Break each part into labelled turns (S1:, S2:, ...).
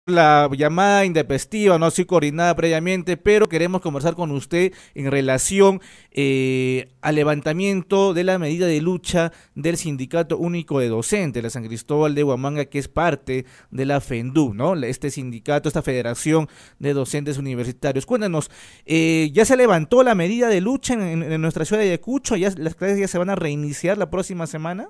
S1: La llamada intempestiva, no ha sido coordinada previamente, pero queremos conversar con usted en relación al levantamiento de la medida de lucha del Sindicato Único de Docentes, la San Cristóbal de Huamanga, que es parte de la FENDU, ¿no? Este sindicato, esta Federación de Docentes Universitarios. Cuéntanos, ¿ya se levantó la medida de lucha en nuestra ciudad de Ayacucho? ¿Ya las clases ya se van a reiniciar la próxima semana?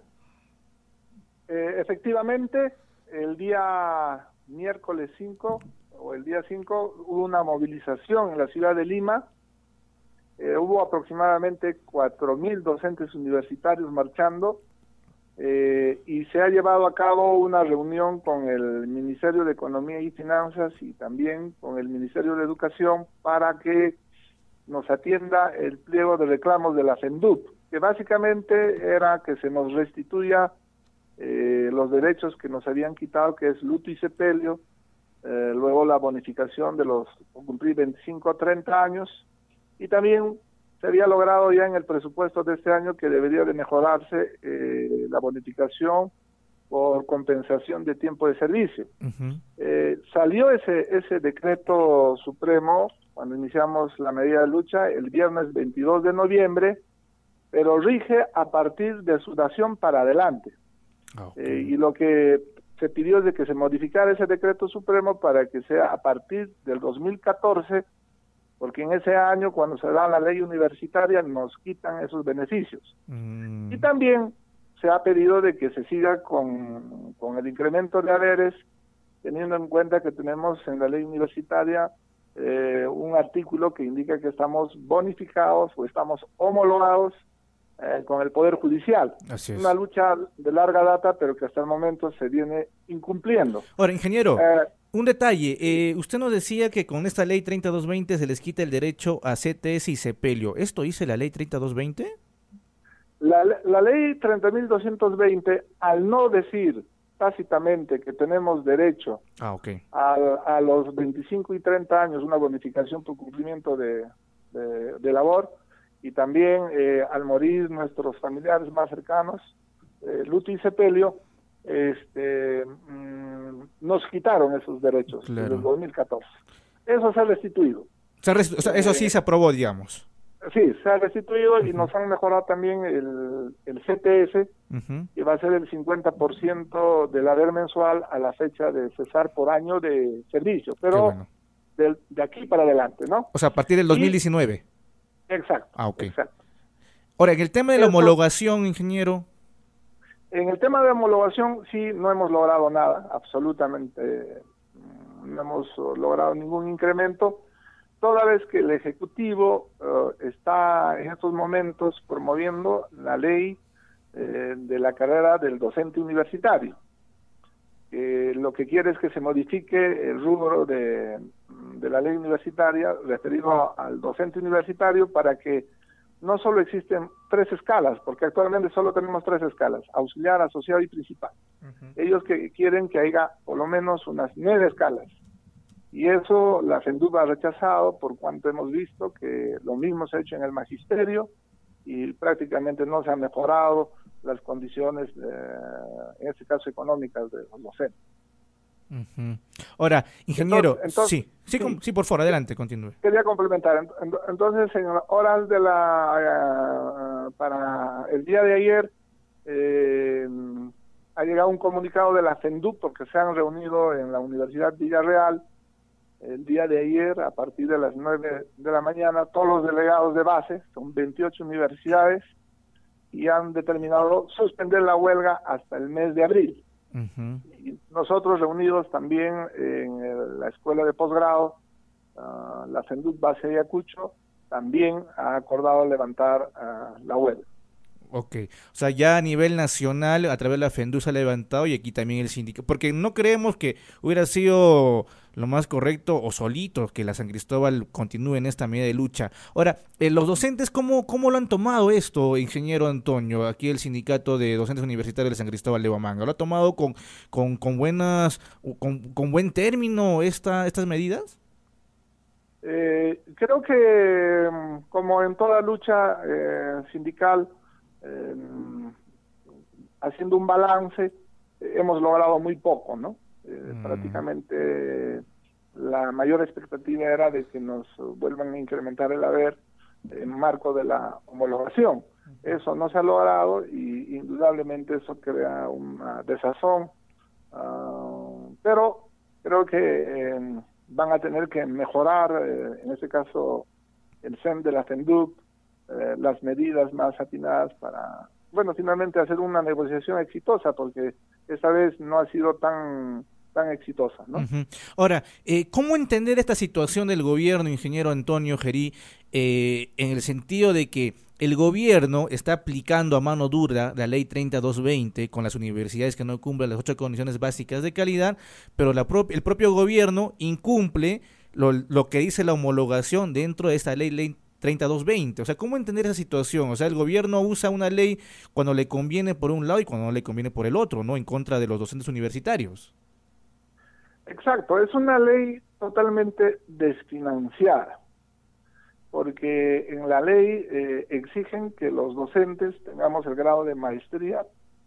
S2: Efectivamente, el día miércoles 5 o el día 5 hubo una movilización en la ciudad de Lima. Hubo aproximadamente 4.000 docentes universitarios marchando y se ha llevado a cabo una reunión con el Ministerio de Economía y Finanzas y también con el Ministerio de Educación para que nos atienda el pliego de reclamos de la FENDUP, que básicamente era que se nos restituya los derechos que nos habían quitado, que es luto y sepelio, luego la bonificación de los cumplir 25 a 30 años, y también se había logrado ya en el presupuesto de este año que debería de mejorarse la bonificación por compensación de tiempo de servicio. Salió ese decreto supremo cuando iniciamos la medida de lucha el viernes 22 de noviembre, pero rige a partir de su dación para adelante. Y lo que se pidió es de que se modificara ese decreto supremo para que sea a partir del 2014, porque en ese año, cuando se da la ley universitaria, nos quitan esos beneficios. Y también se ha pedido de que se siga con el incremento de haberes, teniendo en cuenta que tenemos en la ley universitaria un artículo que indica que estamos bonificados o estamos homologados con el Poder Judicial.
S1: Así
S2: Una
S1: es.
S2: lucha de larga data, pero que hasta el momento se viene incumpliendo.
S1: Ahora, ingeniero,
S2: Eh,
S1: un detalle. Usted nos decía que con esta ley 3220 se les quita el derecho a CTS y sepelio. ¿Esto dice la ley 3220?
S2: la ley 30.220, al no decir tácitamente que tenemos derecho
S1: Ah, ok.
S2: a los 25 y 30 años una bonificación por cumplimiento de labor, y también al morir nuestros familiares más cercanos, luto y sepelio, nos quitaron esos derechos desde el
S1: Claro.
S2: 2014. Eso se ha restituido.
S1: O sea, eso sí se aprobó, digamos.
S2: Sí, se ha restituido y
S1: Ujú,
S2: nos han mejorado también el CTS,
S1: ujú.
S2: que va a ser el 50% del haber mensual a la fecha de cesar por año de servicio,
S1: Qué
S2: pero
S1: bueno.
S2: de aquí para adelante, ¿no?
S1: O sea, a partir del
S2: Y,
S1: 2019.
S2: exacto,
S1: Ah, ok.
S2: exacto.
S1: Ahora, en el tema de la
S2: Eso,
S1: homologación, ingeniero.
S2: en el tema de homologación, sí, no hemos logrado nada, absolutamente, no hemos logrado ningún incremento, toda vez que el Ejecutivo está en estos momentos promoviendo la ley de la carrera del docente universitario. Lo que quiere es que se modifique el rubro de la ley universitaria referido al docente universitario para que no solo existen tres escalas, porque actualmente solo tenemos tres escalas: auxiliar, asociado y principal.
S1: Ujú.
S2: Ellos que quieren que haya por lo menos unas 9 escalas. Y eso la FENDUB ha rechazado, por cuanto hemos visto que lo mismo se ha hecho en el magisterio y prácticamente no se han mejorado las condiciones, en este caso económicas, de los docentes.
S1: Ujú. Ahora,
S2: Entonces,
S1: ingeniero,
S2: entonces
S1: sí, sí,
S2: sí,
S1: sí, por favor, adelante, continúe.
S2: quería complementar. Entonces, en horas de para el día de ayer, eh, ha llegado un comunicado de la FENDUP, porque se han reunido en la Universidad Villarreal el día de ayer a partir de las 9 de la mañana, todos los delegados de base, son 28 universidades, y han determinado suspender la huelga hasta el mes de abril.
S1: Ujú.
S2: Y nosotros reunidos también en la escuela de posgrado, la FENDUC Base de Ayacucho, también ha acordado levantar la huelga.
S1: Ok, o sea, ya a nivel nacional, a través de la FENDU se ha levantado y aquí también el sindicato, porque no creemos que hubiera sido lo más correcto o solito que la San Cristóbal continúe en esta medida de lucha. Ahora, los docentes, ¿cómo lo han tomado esto, ingeniero Antonio? Aquí el sindicato de docentes universitarios de San Cristóbal de Huamanga, ¿lo ha tomado con buenas, con buen término estas medidas?
S2: Creo que, como en toda lucha sindical, eh, haciendo un balance, hemos logrado muy poco, ¿no? Prácticamente la mayor expectativa era de que nos vuelvan a incrementar el haber en marco de la homologación. Eso no se ha logrado y indudablemente eso crea una desazón, pero creo que van a tener que mejorar, en este caso, el CEM de la FENDUC, las medidas más atinadas para, bueno, finalmente hacer una negociación exitosa, porque esta vez no ha sido tan exitosa, ¿no?
S1: Ahora, ¿cómo entender esta situación del gobierno, ingeniero Antonio Gerí, en el sentido de que el gobierno está aplicando a mano dura la ley 30220 con las universidades que no cumplen las 8 condiciones básicas de calidad, pero el propio gobierno incumple lo que dice la homologación dentro de esta ley 30220? O sea, ¿cómo entender esa situación? O sea, el gobierno usa una ley cuando le conviene por un lado y cuando no le conviene por el otro, ¿no? En contra de los docentes universitarios.
S2: Exacto, es una ley totalmente desfinanciada, porque en la ley exigen que los docentes tengamos el grado de maestría,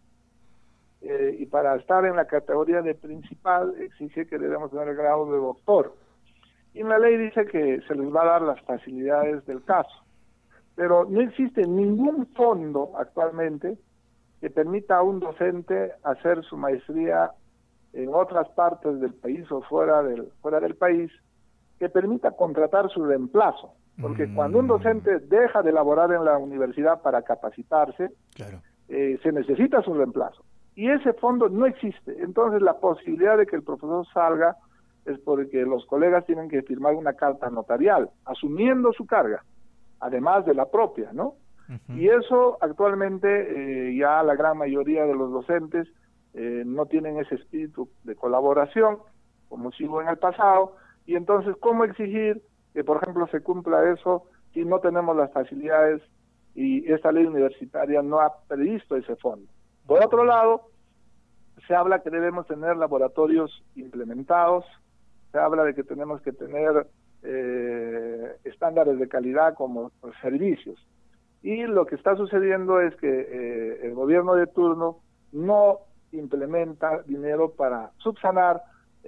S2: y para estar en la categoría de principal exige que debemos tener el grado de doctor. Y en la ley dice que se les va a dar las facilidades del caso, pero no existe ningún fondo actualmente que permita a un docente hacer su maestría en otras partes del país o fuera del país, que permita contratar su reemplazo. Porque cuando un docente deja de laborar en la universidad para capacitarse,
S1: claro,
S2: se necesita su reemplazo. Y ese fondo no existe. Entonces la posibilidad de que el profesor salga es porque los colegas tienen que firmar una carta notarial, asumiendo su carga, además de la propia, ¿no? Y eso actualmente ya la gran mayoría de los docentes no tienen ese espíritu de colaboración, como sí hubo en el pasado, y entonces, ¿cómo exigir que, por ejemplo, se cumpla eso si no tenemos las facilidades y esta ley universitaria no ha previsto ese fondo? Por otro lado, se habla que debemos tener laboratorios implementados, se habla de que tenemos que tener estándares de calidad como servicios, y lo que está sucediendo es que el gobierno de turno no implementa dinero para subsanar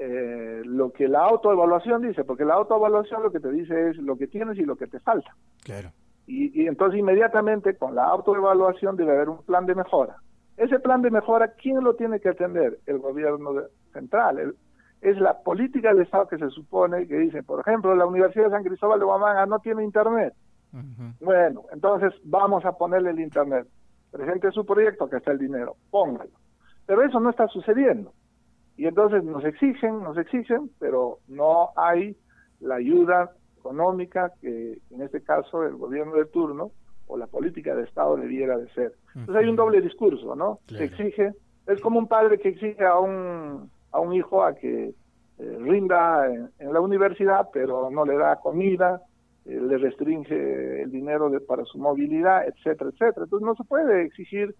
S2: lo que la autoevaluación dice, porque la autoevaluación lo que te dice es lo que tienes y lo que te falta.
S1: Claro.
S2: Y entonces inmediatamente con la autoevaluación debe haber un plan de mejora. Ese plan de mejora, ¿quién lo tiene que atender? El gobierno central. Es la política del Estado que se supone que dice, por ejemplo, la Universidad de San Cristóbal de Huamanga no tiene internet. Bueno, entonces vamos a ponerle el internet. Presente su proyecto, que está el dinero, póngalo. Pero eso no está sucediendo. Y entonces nos exigen, pero no hay la ayuda económica que en este caso el gobierno de turno o la política de Estado debiera de ser. Entonces hay un doble discurso, ¿no? Claro. Se exige, es como un padre que exige a un hijo a que rinda en la universidad, pero no le da comida, le restringe el dinero para su movilidad, etcétera, etcétera. Entonces no se puede exigir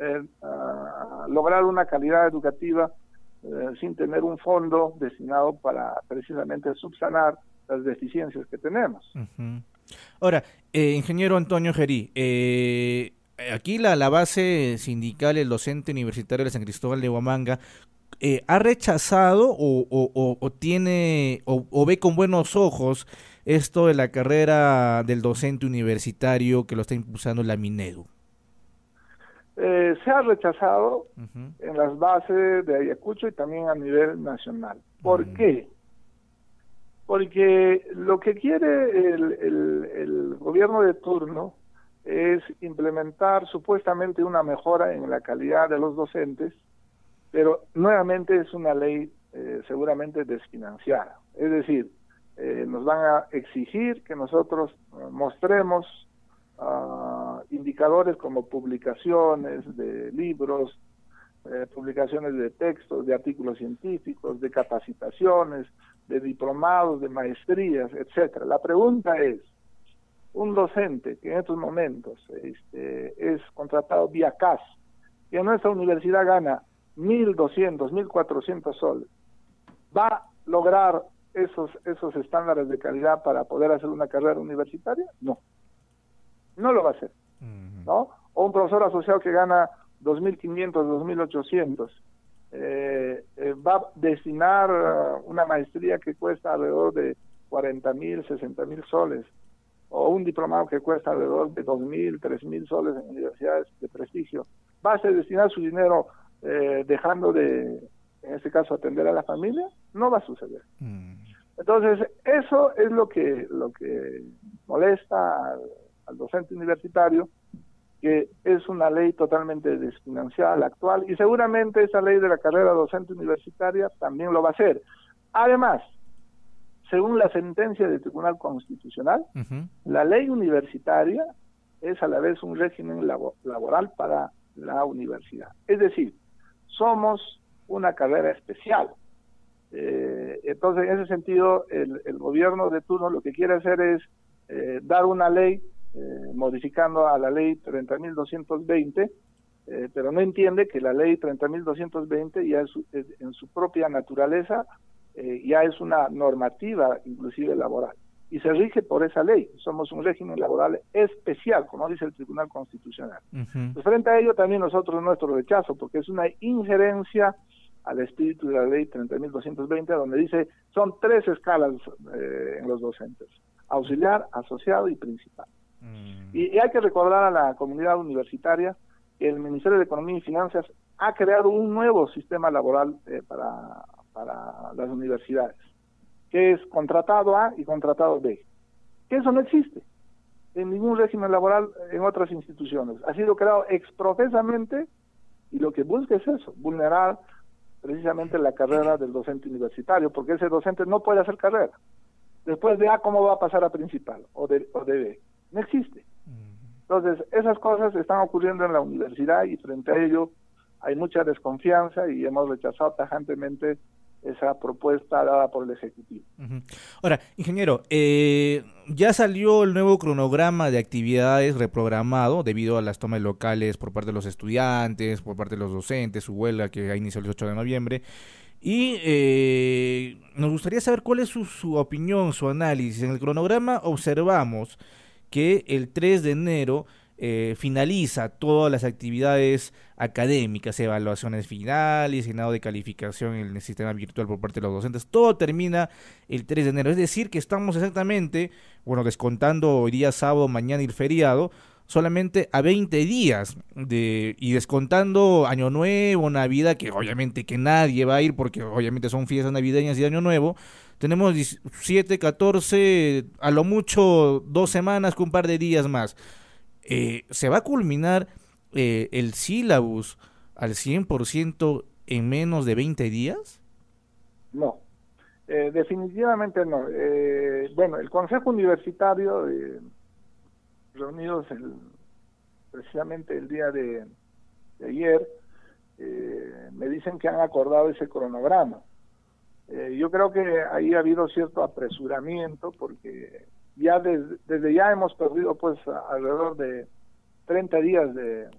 S2: lograr una calidad educativa sin tener un fondo destinado para precisamente subsanar las deficiencias que tenemos.
S1: Ahora, ingeniero Antonio Gerí, aquí la base sindical, el docente universitario de San Cristóbal de Huamanga, ¿ha rechazado o tiene o ve con buenos ojos esto de la carrera del docente universitario que lo está impulsando la Minedu?
S2: Se ha rechazado en las bases de Ayacucho y también a nivel nacional. ¿Por qué? Porque lo que quiere el gobierno de turno es implementar supuestamente una mejora en la calidad de los docentes, pero nuevamente es una ley seguramente desfinanciada. Es decir, nos van a exigir que nosotros mostremos indicadores como publicaciones de libros, publicaciones de textos, de artículos científicos, de capacitaciones, de diplomados, de maestrías, etcétera. La pregunta es, un docente que en estos momentos es contratado vía CAS, que en nuestra universidad gana 1.200, 1.400 soles, ¿va a lograr esos estándares de calidad para poder hacer una carrera universitaria? No. No lo va a hacer, ¿no? O un profesor asociado que gana 2.500, 2.800, va a destinar una maestría que cuesta alrededor de 40.000, 60.000 soles, o un diplomado que cuesta alrededor de 2.000, 3.000 soles en universidades de prestigio. ¿Va a destinar su dinero dejando de, en este caso, atender a la familia? No va a suceder. Entonces, eso es lo que molesta al docente universitario, que es una ley totalmente desfinanciada, la actual, y seguramente esa ley de la carrera docente universitaria también lo va a hacer. Además, según la sentencia del Tribunal Constitucional, la ley universitaria es a la vez un régimen laboral para la universidad. Es decir, somos una carrera especial. Entonces, en ese sentido, el gobierno de turno lo que quiere hacer es dar una ley modificando a la ley 30.220, pero no entiende que la ley 30.220 ya en su propia naturaleza ya es una normativa inclusive laboral y se rige por esa ley. Somos un régimen laboral especial, como dice el Tribunal Constitucional. Pues frente a ello también nosotros nuestro rechazo, porque es una injerencia al espíritu de la ley 30.220, donde dice son 3 escalas en los docentes: auxiliar, asociado y principal. Y hay que recordar a la comunidad universitaria que el Ministerio de Economía y Finanzas ha creado un nuevo sistema laboral para las universidades, que es contratado A y contratado B, que eso no existe en ningún régimen laboral en otras instituciones. Ha sido creado exprofesamente y lo que busca es eso, vulnerar precisamente la carrera del docente universitario, porque ese docente no puede hacer carrera. Después de A, ¿cómo va a pasar a principal o de B? No existe. Entonces, esas cosas están ocurriendo en la universidad y frente a ello hay mucha desconfianza y hemos rechazado tajantemente esa propuesta dada por el Ejecutivo.
S1: Ahora, ingeniero, ya salió el nuevo cronograma de actividades reprogramado debido a las tomas locales por parte de los estudiantes, por parte de los docentes, su huelga que ha iniciado el 8 de noviembre. Y nos gustaría saber cuál es su opinión, su análisis. En el cronograma observamos que el 3 de enero finaliza todas las actividades académicas, evaluaciones finales, llenado de calificación en el sistema virtual por parte de los docentes, todo termina el 3 de enero, es decir que estamos exactamente, bueno, descontando hoy día sábado, mañana y el feriado, solamente a 20 días y descontando Año Nuevo, Navidad, que obviamente que nadie va a ir porque obviamente son fiestas navideñas y Año Nuevo. Tenemos 17, 14, a lo mucho 2 semanas con un par de días más. ¿Se va a culminar el sílabus al 100% en menos de 20 días?
S2: No, definitivamente no. Bueno, el Consejo Universitario, reunidos precisamente el día de ayer, me dicen que han acordado ese cronograma. Yo creo que ahí ha habido cierto apresuramiento porque ya desde ya hemos perdido pues alrededor de 30 días de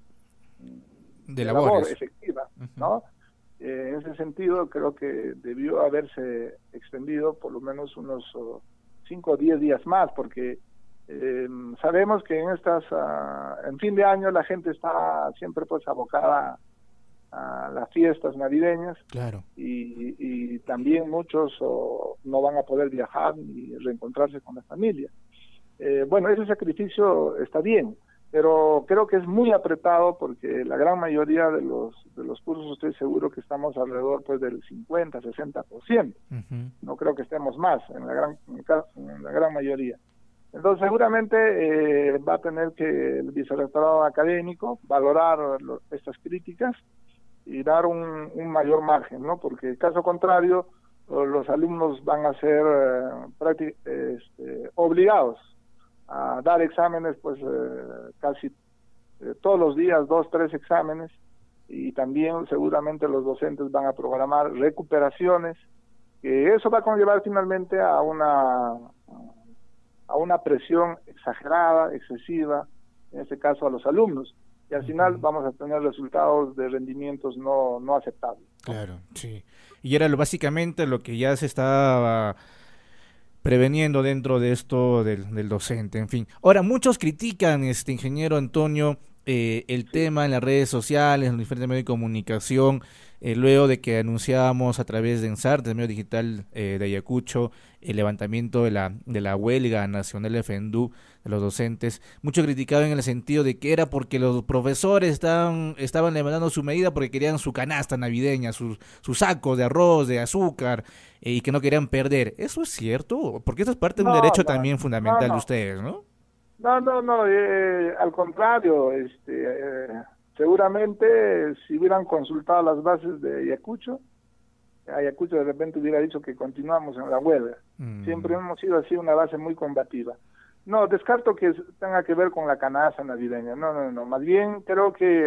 S2: labor efectiva, ¿no? En ese sentido creo que debió haberse extendido por lo menos unos 5 o 10 días más, porque sabemos que en fin de año la gente está siempre pues abocada a las fiestas navideñas.
S1: Claro.
S2: Y también muchos no van a poder viajar ni reencontrarse con la familia. Bueno, ese sacrificio está bien, pero creo que es muy apretado porque la gran mayoría de los cursos estoy seguro que estamos alrededor pues del 50, 60%. No creo que estemos más en la gran mayoría. Entonces seguramente va a tener que el vicerrectorado académico valorar estas críticas y dar un mayor margen, ¿no? Porque en caso contrario los alumnos van a ser obligados a dar exámenes pues casi todos los días, 2, 3 exámenes, y también seguramente los docentes van a programar recuperaciones, que eso va a conllevar finalmente a una presión exagerada, excesiva, en este caso a los alumnos, y al final vamos a tener resultados de rendimientos no aceptables.
S1: Claro, sí. Y era básicamente lo que ya se estaba preveniendo dentro de esto del docente, en fin. Ahora, muchos critican, ingeniero Antonio, el
S2: Sí.
S1: tema en las redes sociales, en los diferentes medios de comunicación, luego de que anunciábamos a través de ENSAR, del medio digital de Ayacucho, el levantamiento de la huelga nacional de FENDU, de los docentes, mucho criticado en el sentido de que era porque los profesores estaban levantando su medida porque querían su canasta navideña, su saco de arroz, de azúcar, y que no querían perder. ¿Eso es cierto? Porque eso es parte de un
S2: No,
S1: derecho
S2: no,
S1: también
S2: no,
S1: fundamental de
S2: no.
S1: ustedes, ¿no?
S2: No, no, no, al contrario, seguramente si hubieran consultado las bases de Ayacucho, Ayacucho de repente hubiera dicho que continuamos en la huelga. Siempre
S1: Mm,
S2: hemos sido así una base muy combativa. No, descarto que tenga que ver con la canasta navideña. No, no, no. Más bien creo que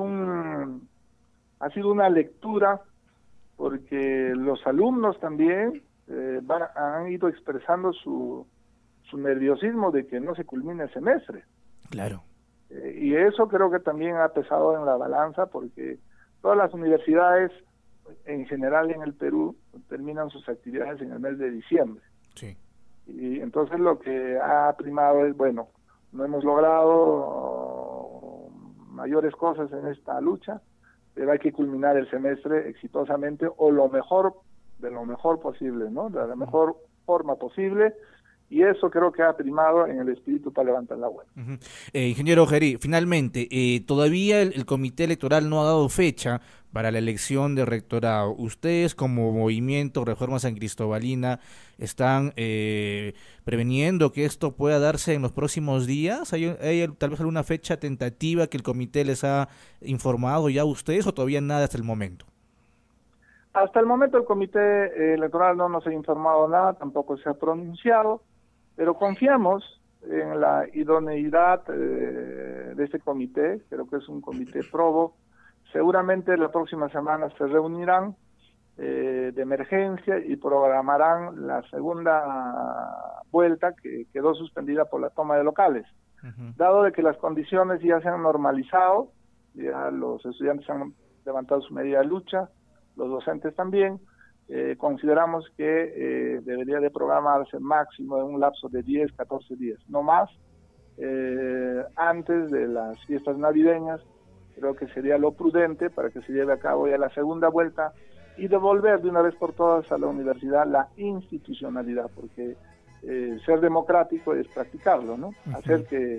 S2: ha sido una lectura porque los alumnos también han ido expresando su nerviosismo de que no se culmine el semestre.
S1: claro.
S2: Y eso creo que también ha pesado en la balanza porque todas las universidades en general en el Perú terminan sus actividades en el mes de diciembre.
S1: Sí.
S2: Y entonces lo que ha primado es, bueno, no hemos logrado mayores cosas en esta lucha, pero hay que culminar el semestre exitosamente o lo mejor, de lo mejor posible, ¿no? De la mejor forma posible. Y eso creo que ha primado en el espíritu para levantar la huelga.
S1: Ujú. Ingeniero Gerí, finalmente, todavía el comité electoral no ha dado fecha para la elección de rectorado. ¿Ustedes como movimiento Reforma San Cristobalina están preveniendo que esto pueda darse en los próximos días? ¿Hay tal vez alguna fecha tentativa que el comité les ha informado ya a ustedes o todavía nada hasta el momento?
S2: Hasta el momento el comité electoral no nos ha informado nada, tampoco se ha pronunciado, pero confiamos en la idoneidad de este comité, creo que es un comité probo. Seguramente la próxima semana se reunirán de emergencia y programarán la segunda vuelta que quedó suspendida por la toma de locales.
S1: Ujú.
S2: Dado de que las condiciones ya se han normalizado, ya los estudiantes han levantado su medida de lucha, los docentes también, consideramos que debería de programarse máximo en un lapso de 10, 14 días, no más, antes de las fiestas navideñas. Creo que sería lo prudente para que se lleve a cabo ya la segunda vuelta y devolver de una vez por todas a la universidad la institucionalidad, porque ser democrático es practicarlo, ¿no?
S1: Ujú.
S2: Hacer que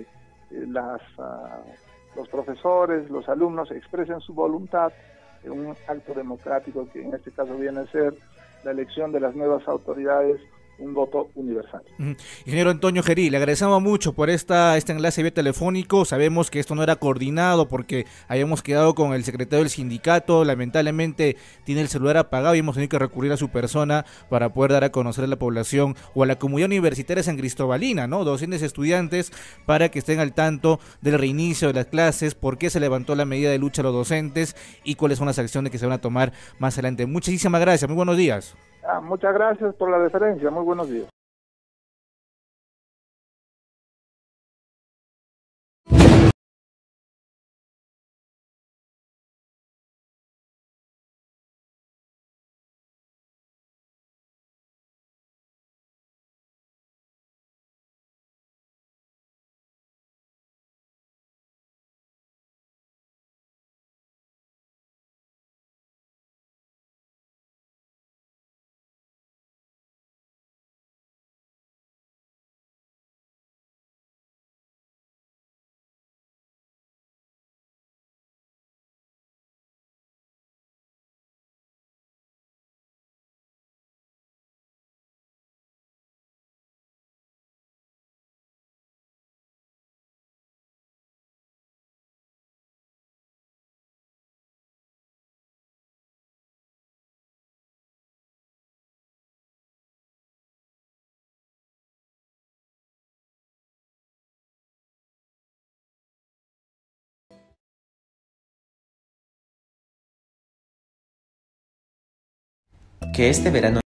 S2: los profesores, los alumnos expresen su voluntad en un acto democrático que en este caso viene a ser la elección de las nuevas autoridades, un voto universal.
S1: Ujú. Ingeniero Antonio Gerí, le agradecemos mucho por este enlace vía telefónico. Sabemos que esto no era coordinado porque habíamos quedado con el secretario del sindicato. Lamentablemente tiene el celular apagado y hemos tenido que recurrir a su persona para poder dar a conocer a la población o a la comunidad universitaria San Cristobalina, ¿no? Docentes, estudiantes, para que estén al tanto del reinicio de las clases, por qué se levantó la medida de lucha a los docentes y cuáles son las acciones que se van a tomar más adelante. Muchísimas gracias, muy buenos días.
S2: Muchas gracias por la referencia. Muy buenos días.
S3: Que este verano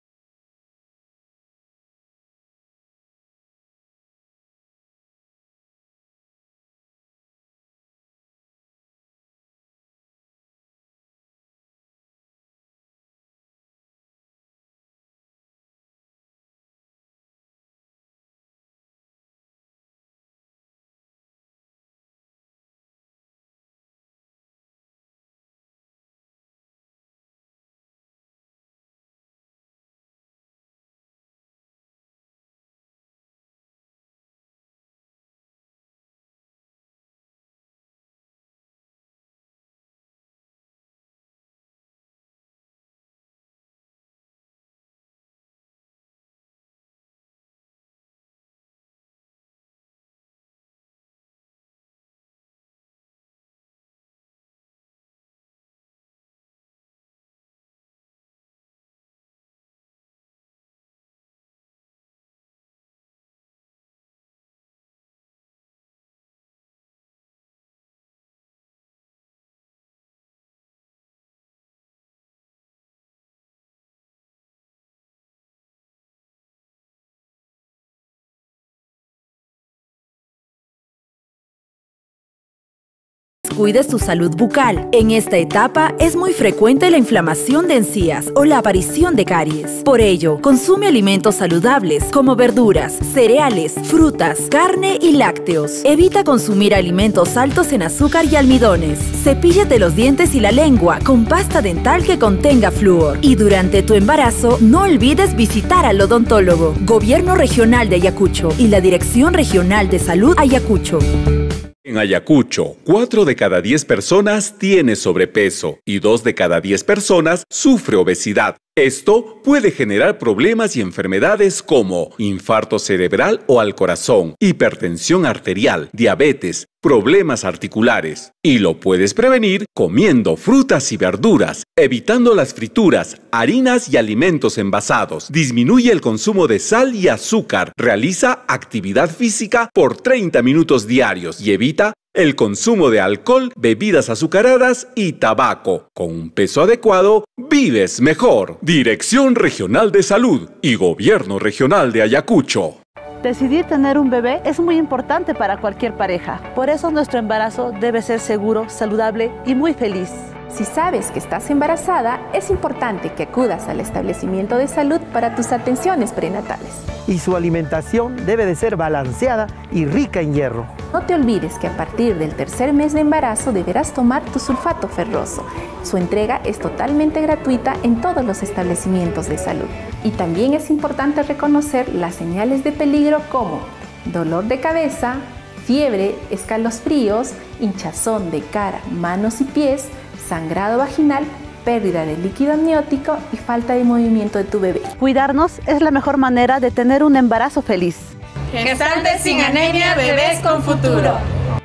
S3: descuides tu salud bucal. En esta etapa es muy frecuente la inflamación de encías o la aparición de caries. Por ello, consume alimentos saludables como verduras, cereales, frutas, carne y lácteos. Evita consumir alimentos altos en azúcar y almidones. Cepíllate los dientes y la lengua con pasta dental que contenga flúor. Y durante tu embarazo, no olvides visitar al odontólogo. Gobierno Regional de Ayacucho y la Dirección Regional de Salud Ayacucho.
S4: En Ayacucho, 4 de cada 10 personas tiene sobrepeso y 2 de cada 10 personas sufre obesidad. Esto puede generar problemas y enfermedades como infarto cerebral o al corazón, hipertensión arterial, diabetes, problemas articulares. Y lo puedes prevenir comiendo frutas y verduras, evitando las frituras, harinas y alimentos envasados. Disminuye el consumo de sal y azúcar. Realiza actividad física por 30 minutos diarios y evita el consumo de alcohol, bebidas azucaradas y tabaco. Con un peso adecuado, vives mejor. Dirección Regional de Salud y Gobierno Regional de Ayacucho.
S5: Decidir tener un bebé es muy importante para cualquier pareja. Por eso nuestro embarazo debe ser seguro, saludable y muy feliz.
S6: Si sabes que estás embarazada, es importante que acudas al establecimiento de salud para tus atenciones prenatales.
S7: Y su alimentación debe de ser balanceada y rica en hierro.
S6: No te olvides que a partir del 3er mes de embarazo deberás tomar tu sulfato ferroso. Su entrega es totalmente gratuita en todos los establecimientos de salud. Y también es importante reconocer las señales de peligro como dolor de cabeza, fiebre, escalofríos, hinchazón de cara, manos y pies, sangrado vaginal, pérdida de líquido amniótico y falta de movimiento de tu bebé.
S5: Cuidarnos es la mejor manera de tener un embarazo feliz.
S8: Gestantes sin anemia, bebés con futuro.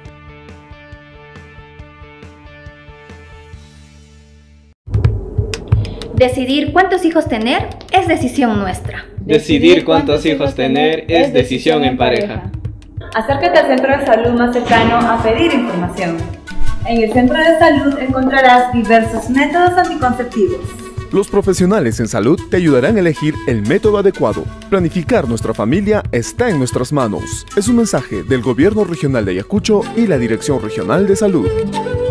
S9: Decidir cuántos hijos tener es decisión nuestra.
S10: Decidir cuántos hijos tener es decisión en pareja.
S11: Acércate al centro de salud más cercano a pedir información. En el centro de salud encontrarás diversos métodos anticonceptivos.
S12: Los profesionales en salud te ayudarán a elegir el método adecuado. Planificar nuestra familia está en nuestras manos. Es un mensaje del Gobierno Regional de Ayacucho y la Dirección Regional de Salud.